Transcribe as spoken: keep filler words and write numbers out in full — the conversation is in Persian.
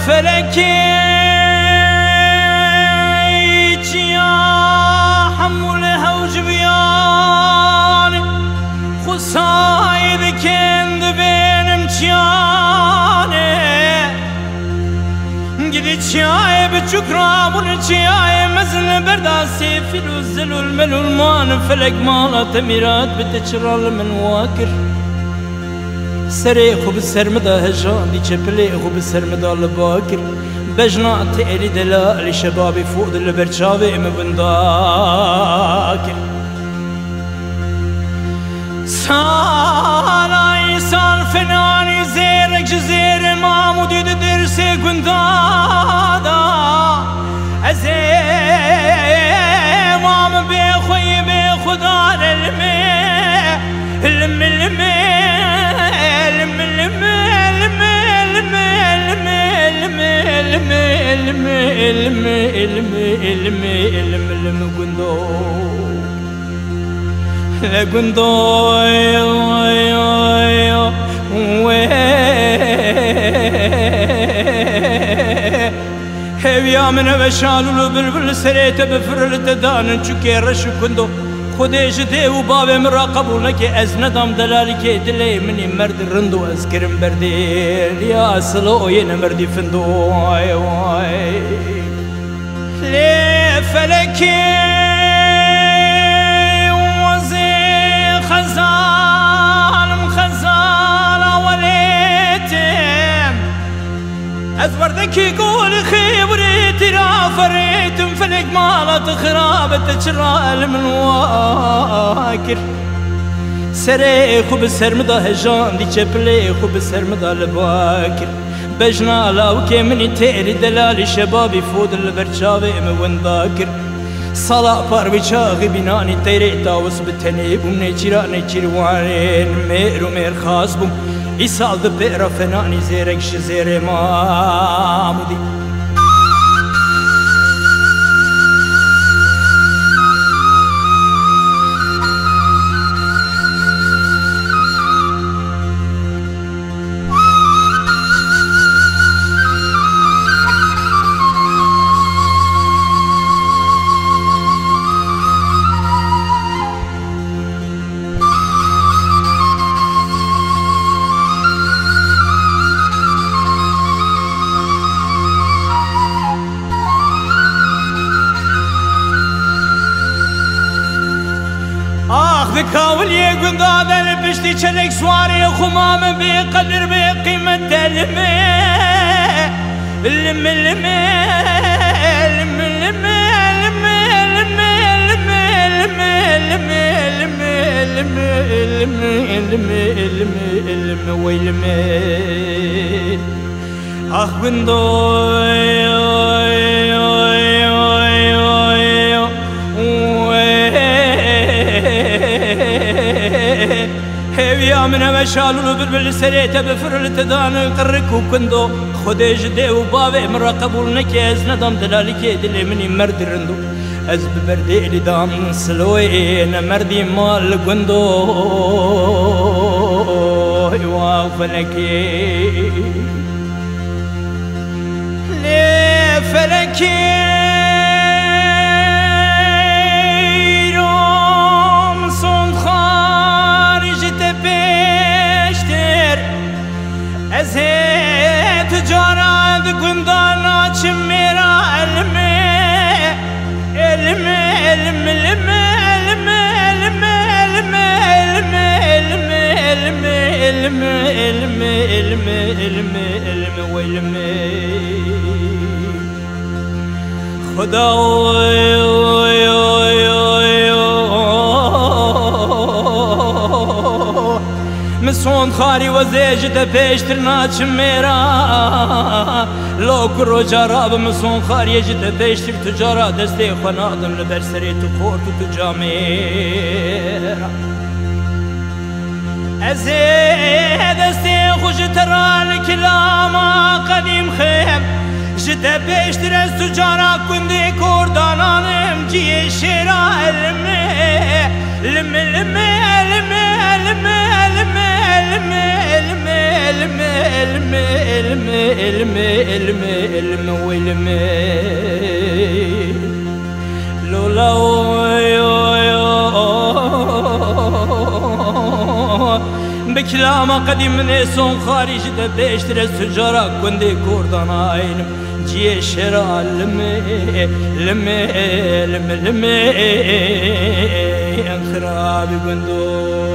فلكي يا حمولها وجبيان خصايد كند بين مجاني قدي تشاي بشكرا ونتشاي مزل برداسي فلوس المل والمان فلك مالا تميرات بتشرال من واكر سريخو بالسرمدا هجان دي چپليخو بالسرمدا لباكر بجنا تقري دلال شبابي فوق دل برچاوي مبنداكر سالاي سال فناني زيرك جزير مامودي درسي قندادا ازيوام بيخوي بيخدار المي المي المي لا قندو هيا من بشالو بالبل سريت بفر التدان چوكي رش كندو خودش دي وباب مراقبونك از ندم دلالك دلي مني مرد رندو از كرم بردي يا اصلو ين مردي فندو واي واي لي فلكي وزي خزان مخزان وليتم أزوردك يقول خيبريتي رافريتم فلك مالت خرابة تشرال من واكر سريخو بالسرمدا هجان دي چپليخو بالسرمدا لباكر بجنا لاوكي مني تيري دلالي شبابي فود البرچاوي موانداكر صلاة باروي چاغي بناني تيري تاوس بتني بوم نيچيرا نيچير وارين ميرو مير خاص بوم إيسال دو بيرا فناني زيرك شزير مامودي ذكاولي قنداد البشتي شلك سواري خمام بقدر بقيمة المي المي المي المي المي المي المي المي ويلمي اخ قندوي هيا من مشالو بالبل سريته بفر التدان قرك وكندو خديج دي وبابي مراقبول نكيز ندم دلالك دلي مني مرد رندو از ببردي لي دام سلوين مردي مال قندو ايوا فلكي لي فلكي تجارات قندانا چميرا علمي علمي علمي علمي علمي علمي علمي علمي علمي علمي علمي علمي علمي علمي وعلمي خدا مسون خاري وزيج دبيش ترنا چميرا لو كرو جراب مسون خاري جد بيش تجارة دستي خنادم لبرسري تخور تجاميرا ازي دستي خوش ترى الكلام قديم خيم جد بيش ترس تجارة كندي كوردانانم جي شيرا المي المي المي المي المي المي بكلام قديم نسون خارج دبيش ترى سجارة كندي كوردان عينم جي شرا لمي لمي لمي لمي انخرابي بندو